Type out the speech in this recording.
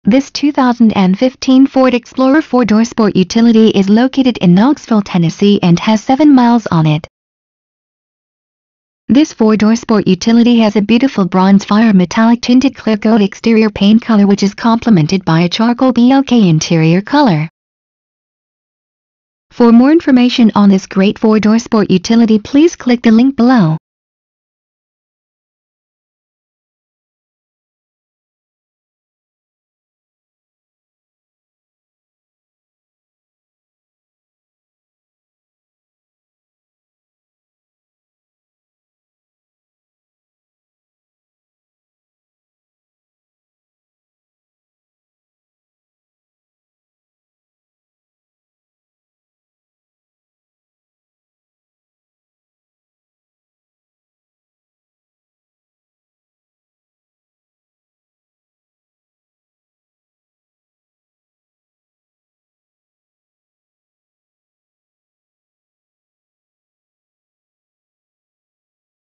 This 2015 Ford Explorer 4-door sport utility is located in Knoxville, Tennessee and has 7 miles on it. This 4-door sport utility has a beautiful bronze fire metallic tinted Clearcoat exterior paint color which is complemented by a charcoal BLK interior color. For more information on this great 4-door sport utility, please click the link below.